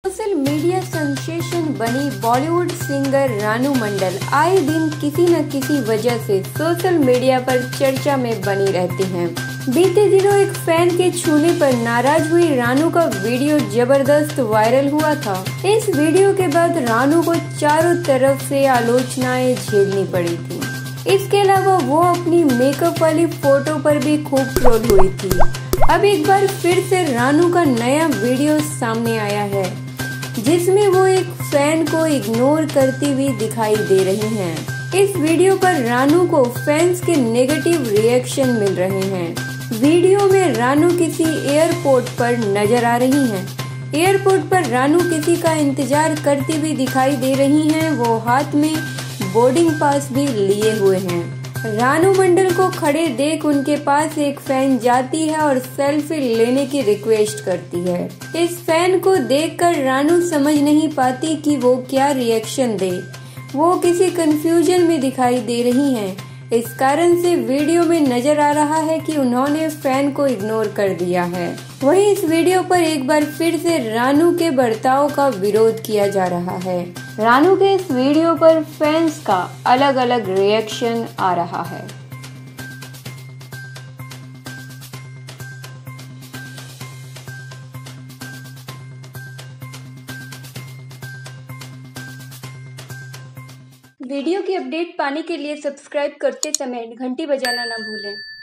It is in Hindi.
सोशल मीडिया सेंसेशन बनी बॉलीवुड सिंगर रानू मंडल आए दिन किसी न किसी वजह से सोशल मीडिया पर चर्चा में बनी रहती हैं। बीते दिनों एक फैन के छूने पर नाराज हुई रानू का वीडियो जबरदस्त वायरल हुआ था। इस वीडियो के बाद रानू को चारों तरफ से आलोचनाएं झेलनी पड़ी थी। इसके अलावा वो अपनी मेकअप वाली फोटो पर भी खूब ट्रोल हुई थी। अब एक बार फिर से रानू का नया वीडियो सामने आया है, जिसमें वो एक फैन को इग्नोर करती हुई दिखाई दे रही हैं। इस वीडियो पर रानू को फैंस के नेगेटिव रिएक्शन मिल रहे हैं। वीडियो में रानू किसी एयरपोर्ट पर नजर आ रही हैं। एयरपोर्ट पर रानू किसी का इंतजार करती हुई दिखाई दे रही हैं। वो हाथ में बोर्डिंग पास भी लिए हुए हैं। रानू मंडल को खड़े देख उनके पास एक फैन जाती है और सेल्फी लेने की रिक्वेस्ट करती है। इस फैन को देखकर रानू समझ नहीं पाती कि वो क्या रिएक्शन दे। वो किसी कंफ्यूजन में दिखाई दे रही हैं। इस कारण से वीडियो में नजर आ रहा है कि उन्होंने फैन को इग्नोर कर दिया है। वहीं इस वीडियो पर एक बार फिर से रानू के बर्ताव का विरोध किया जा रहा है। रानू के इस वीडियो पर फैंस का अलग अलग रिएक्शन आ रहा है। वीडियो की अपडेट पाने के लिए सब्सक्राइब करते समय घंटी बजाना ना भूलें।